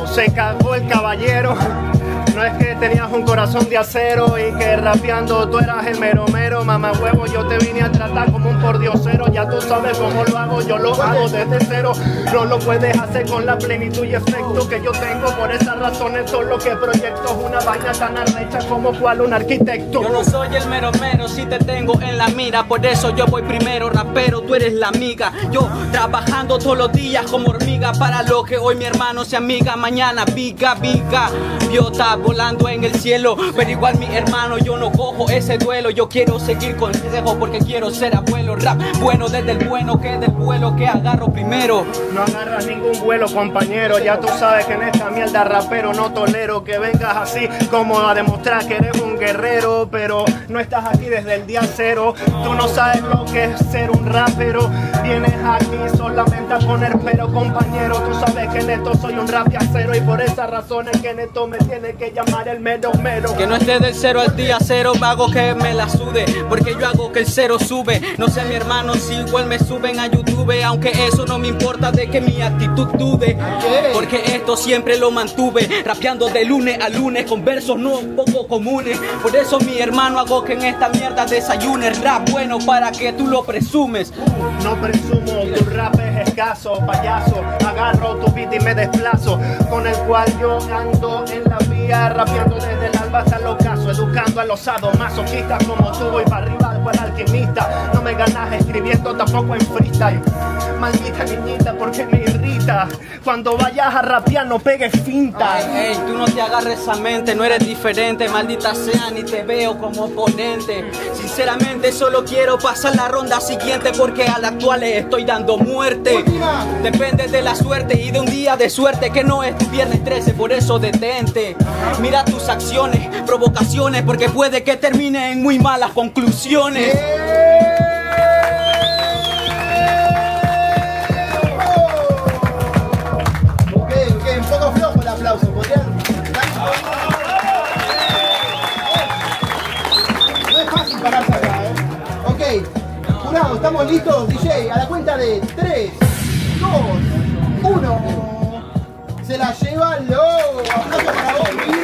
se cagó el caballero. No es que tenías un corazón de acero y que rapeando tú eras el mero mero, mamá huevo, yo te vine a tratar como un pordiosero. Ya tú sabes cómo lo hago, yo lo hago desde cero. No lo puedes hacer con la plenitud y efecto que yo tengo. Por esas razones todo lo que proyecto es una vaina tan arrecha como cual un arquitecto. Yo no soy el mero mero, si te tengo en la mira, por eso yo voy primero, rapero, tú eres la amiga. Yo trabajando todos los días como hormiga para lo que hoy mi hermano se amiga, mañana viga, viga. Biota volando en el cielo, pero igual mi hermano yo no cojo ese duelo. Yo quiero seguir consejo porque quiero ser abuelo. Rap bueno desde el bueno que del vuelo que agarro primero. No agarras ningún vuelo, compañero. Ya tú sabes que en esta mierda rapero no tolero que vengas así como a demostrar que eres un guerrero, pero no estás aquí desde el día cero. Tú no sabes lo que es ser un rapero. Vienes aquí solamente a poner pero, compañero. Tú sabes que en esto soy un rapiacero y por esas razones que en esto me tiene que llamar el mero mero. Que no esté del cero al día cero, hago que me la sude, porque yo hago que el cero sube. No sé mi hermano si igual me suben a YouTube, aunque eso no me importa de que mi actitud dude, porque esto siempre lo mantuve, rapeando de lunes a lunes con versos no poco comunes. Por eso mi hermano hago que en esta mierda desayunes rap bueno para que tú lo presumes. No presumo, tu rap es escaso, payaso. Agarro tu beat y me desplazo, con el cual yo ando en la vía, rapeando desde el alba hasta el ocaso, educando a los sadomasoquistas como tú. Voy para arriba para el alquimista. No me ganas escribiendo tampoco en freestyle. Maldita niñita, porque me irrita. Cuando vayas a rapear no pegues finta. Ey, tú no te agarres esa mente, no eres diferente, maldita sea, ni te veo como oponente. Sinceramente solo quiero pasar la ronda siguiente, porque a las actuales estoy dando muerte. Depende de la suerte y de un día de suerte que no es tu viernes 13, por eso detente. Mira tus acciones, provocaciones, porque puede que termine en muy malas conclusiones. Un poco flojo el aplauso, ¿podrían? No es fácil pararse acá, Ok, jurado, ¿estamos listos? DJ, a la cuenta de 3, 2, 1. Se la lleva Low. Aplauso para vos,